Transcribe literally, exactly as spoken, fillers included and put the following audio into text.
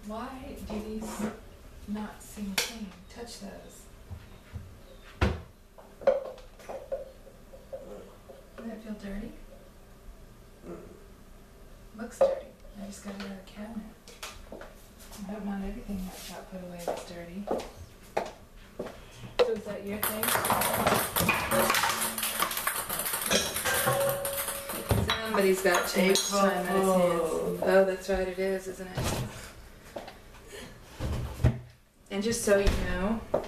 Why do these not seem clean? Touch those. Doesn't it feel dirty? Looks dirty. I just got it out of the cabinet. I hope not everything that got put away is dirty. So is that your thing? Somebody's got too much time on his hands. Oh, that's right, it is, isn't it? And just so you know,